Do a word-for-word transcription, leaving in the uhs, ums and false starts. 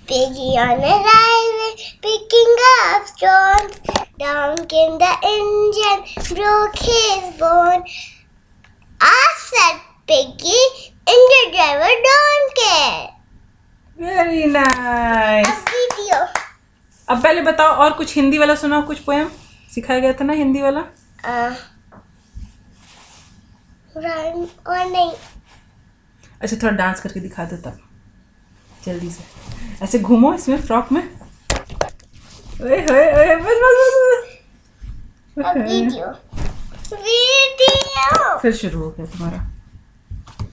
Piggy on a railway, picking up stones. Down came the engine, broke his bone. Ask said Piggy, engine driver don't care. Very nice. अब video. अब पहले बताओ और कुछ हिंदी वाला सुनाओ, कुछ पोएम सिखाया गया था ना हिंदी वाला। uh, और नहीं। अच्छा थोड़ा डांस करके दिखा दो तब जल्दी से, ऐसे घूमो इसमें फ्रॉक में। ओए ओए ओए बस बस बस। अब वीडियो वीडियो फिर शुरू हो गया तुम्हारा।